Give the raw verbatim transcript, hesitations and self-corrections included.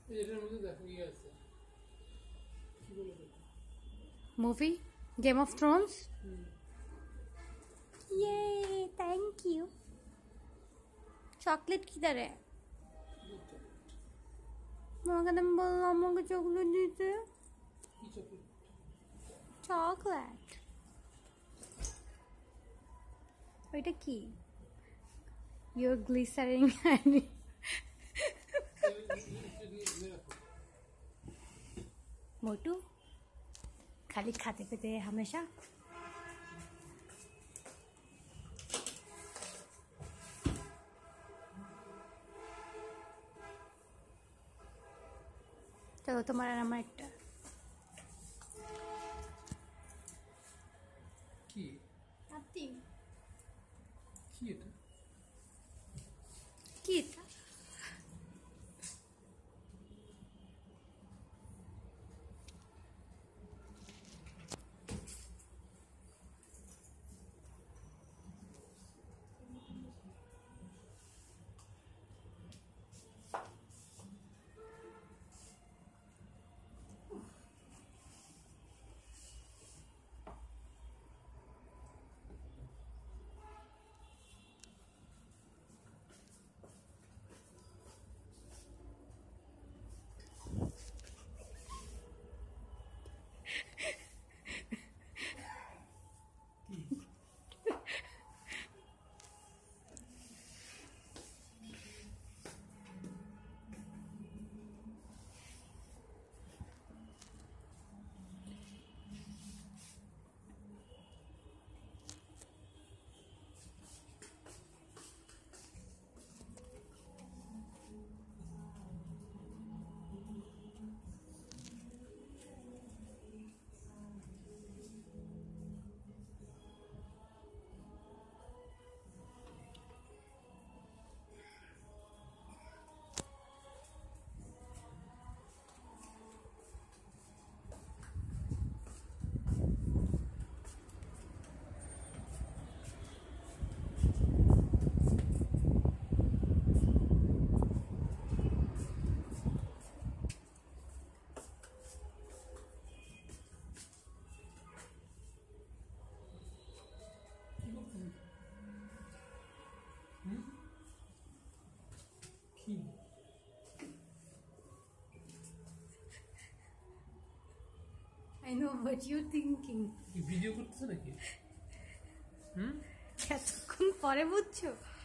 Movie Game of Thrones. Yay, thank you. Chocolate কি দারে তোমাকে আমি বললাম আমাকে চকলেট দিতে চকলেট ওইটা কি You're glycerin मोटू खाली खाते पीते हमेशा तो तुम्हारा नाम একটা কি আপনি কি এটা কি এটা I know what you're thinking. Video করতেছ নাকি হুম এতক্ষণ পরে বুঝছো